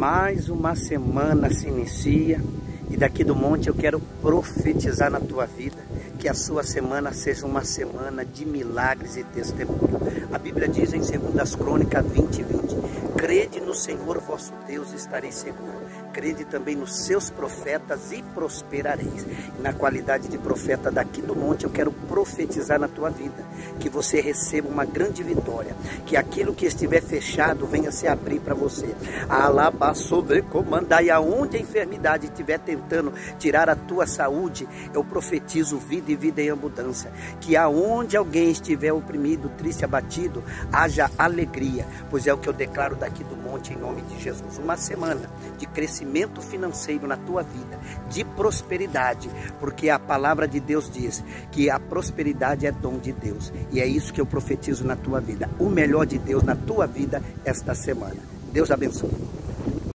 Mais uma semana se inicia e daqui do monte eu quero profetizar na tua vida que a sua semana seja uma semana de milagres e testemunho. A Bíblia diz em 2 Crônicas 20:20: crede no Senhor vosso Deus e estareis seguro. Crede também nos seus profetas e prosperareis. E na qualidade de profeta daqui do monte eu quero profetizar na tua vida que você receba uma grande vitória, que aquilo que estiver fechado venha se abrir para você. Alaba sobre comandar, e aonde a enfermidade estiver tentando tirar a tua saúde, eu profetizo vida e vida em abundância. Que aonde alguém estiver oprimido, triste, abatido, haja alegria, pois é o que eu declaro daqui do monte em nome de Jesus. Uma semana de crescimento financeiro na tua vida, de prosperidade, porque a palavra de Deus diz que a prosperidade é dom de Deus, e é isso que eu profetizo na tua vida, o melhor de Deus na tua vida esta semana. Deus abençoe.